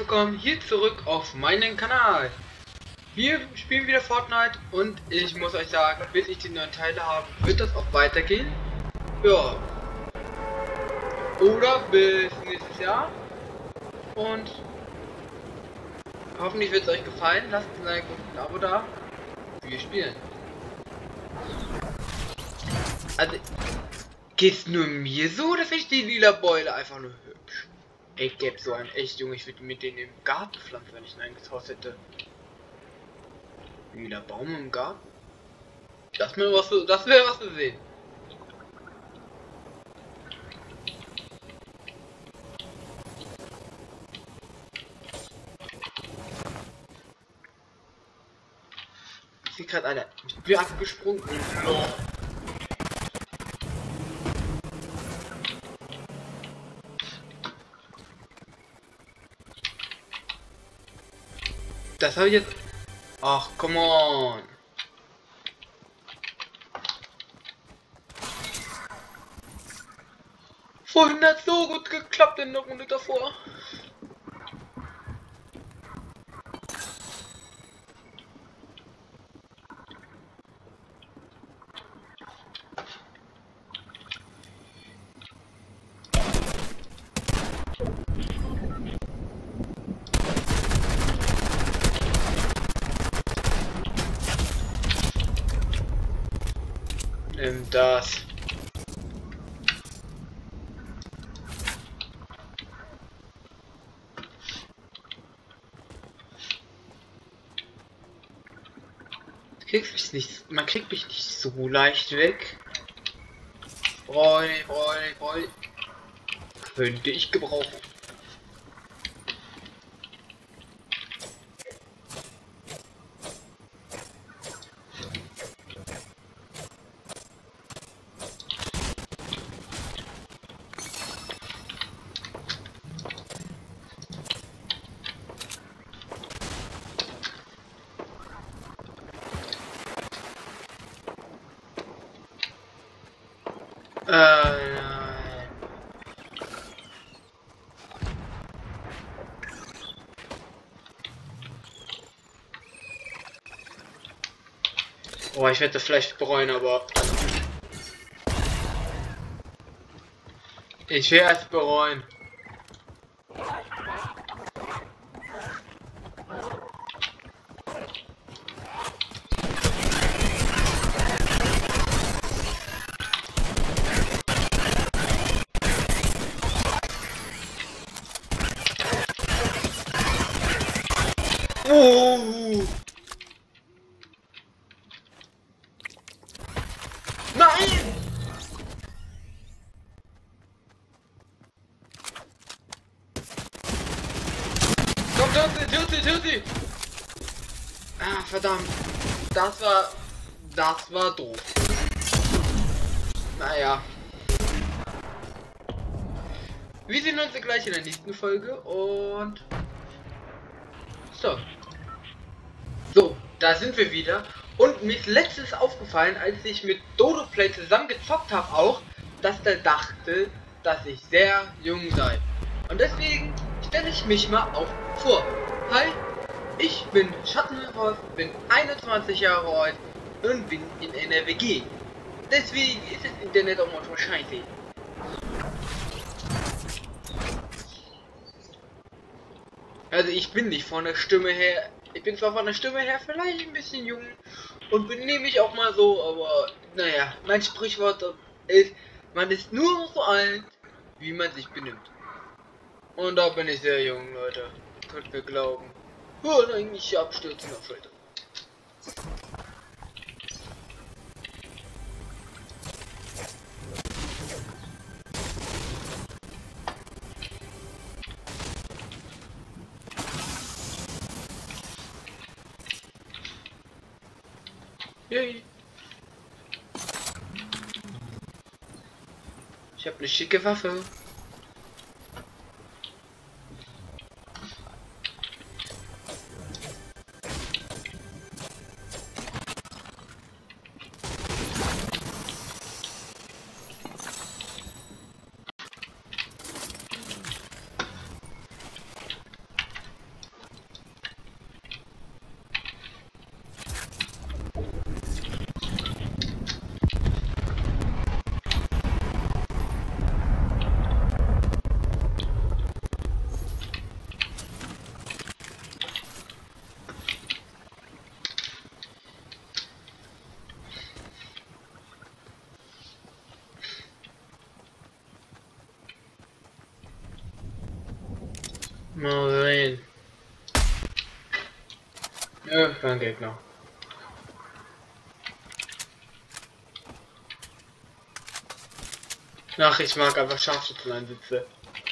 willkommen hier zurück auf meinen Kanal. Wir spielen wieder Fortnite und ich muss euch sagen, bis ich die neuen Teile habe, wird das auch weitergehen. Ja. Oder bis nächstes Jahr. Und hoffentlich wird es euch gefallen. Lasst ein Like und ein Abo da. Wir spielen. Also, geht's nur mir so, oder finde ich die lila Beule einfach nur hübsch? Ich gäbe so ein echt, Junge, ich würde mit denen im Garten pflanzen, wenn ich ein eigenes Haus hätte. Lila Baum im Garten? Das wäre was zu sehen. Ich sehe gerade einer. Ich bin abgesprungen. Oh. Das habe ich jetzt. Ach, come on. Vorhin hat so gut geklappt in der Runde davor. Nimm das. Man kriegt mich nicht so leicht weg. Bräu. Könnte ich gebrauchen. Oh, ich werde das vielleicht bereuen, aber ich werde es bereuen. Oh! Nein! Komm, töte sie! Ah, verdammt. Das war doof. Naja. Wir sehen uns gleich in der nächsten Folge und... So, da sind wir wieder. Und mir ist letztens aufgefallen, als ich mit Dodoplay zusammen gezockt habe auch, dass der dachte, dass ich sehr jung sei. Und deswegen stelle ich mich mal auch vor. Hi, ich bin Schattenwolf, bin 21 Jahre alt und bin in einer WG. Deswegen ist das Internet auch manchmal scheiße. Also ich bin nicht von der Stimme her, ich bin zwar von der Stimme her vielleicht ein bisschen jung und benehme mich auch mal so, aber naja, mein Sprichwort ist, man ist nur so alt, wie man sich benimmt. Und da bin ich sehr jung, Leute. Könnt mir glauben. Hör eigentlich abstürzen auf Schulter. Yay. Ich habe eine schicke Waffe. Mal sehen. Ja, kein Gegner. Ach, ich mag einfach Scharfschützeneinsitze.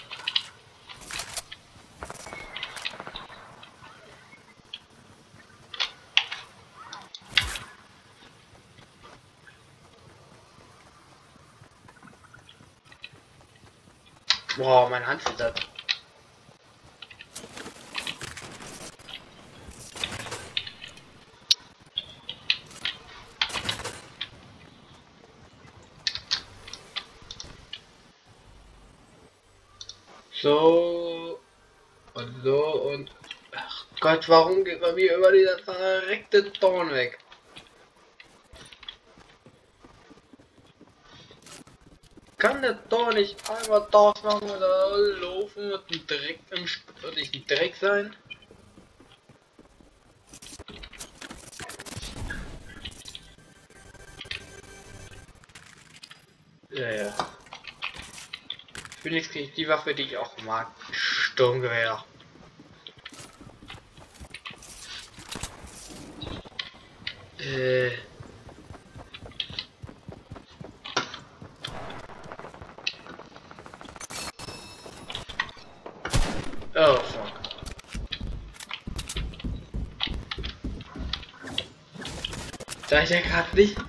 Boah, mein Hand zittert. So und so und ach Gott, warum geht man mir über dieser verreckte Dorn weg? Kann der Dorn nicht einmal das machen oder laufen und ein Dreck und nicht ein Dreck sein? Ja, ja. Phoenix kriegt die Waffe, die ich auch mag. Sturmgewehr. Oh fuck. Da ich ja gerade nicht.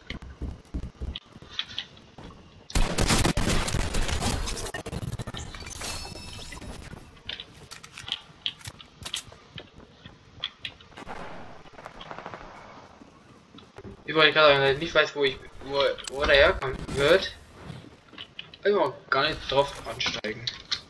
Übrigens gerade sagen, nicht weiß, wo der herkommen wird. Einfach gar nicht drauf ansteigen.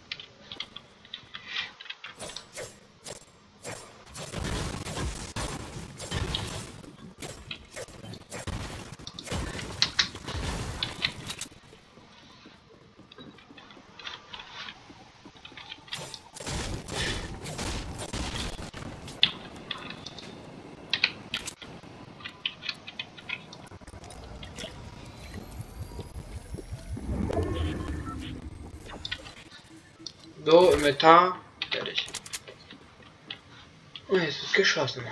So, Inventar, fertig. Und jetzt ist geschlossen.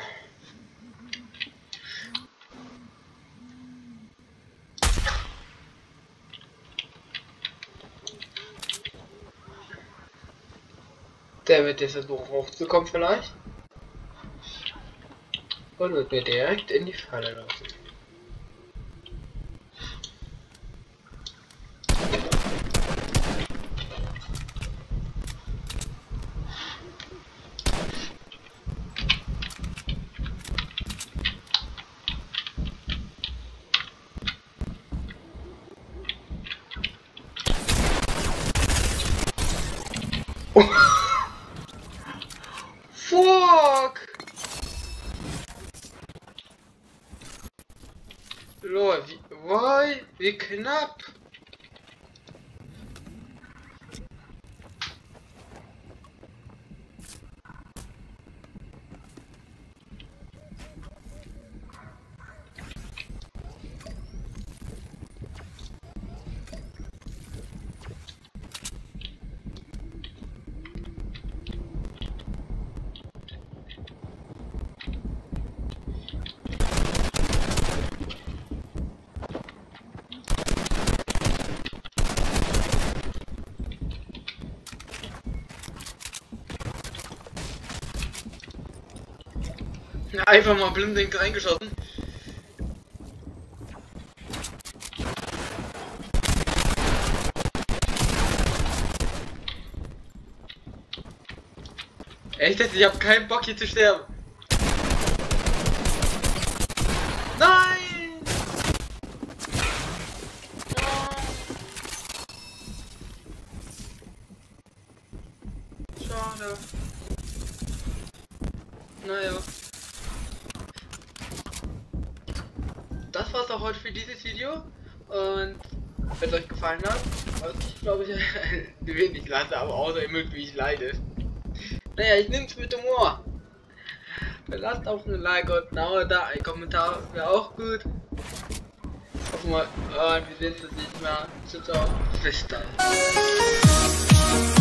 Der wird jetzt versuchen hochzukommen vielleicht. Und wird mir direkt in die Falle lassen. Fuck! Lol, wie knapp! Ja, einfach mal blind reingeschossen. Echt, ich hab keinen Bock hier zu sterben. Nein! Schade. Naja. Das war's auch heute für dieses Video. Und wenn es euch gefallen hat, was ich glaube ich wenig lasse, aber außer ihr mögt, wie ich leide. Naja, ich nehm's mit Humor. Lasst auch ein Like und ein Abo da, ein Kommentar wäre auch gut. Hoffen wir, wir sehen uns nicht mehr. Ciao, ciao. Bis dann.